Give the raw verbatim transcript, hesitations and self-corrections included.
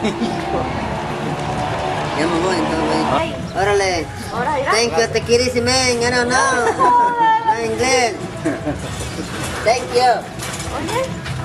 Ya me voy entonces. Órale. Ahora irá. Thank you, te quieres, man. I don't know. No inglés. Thank you. Oye.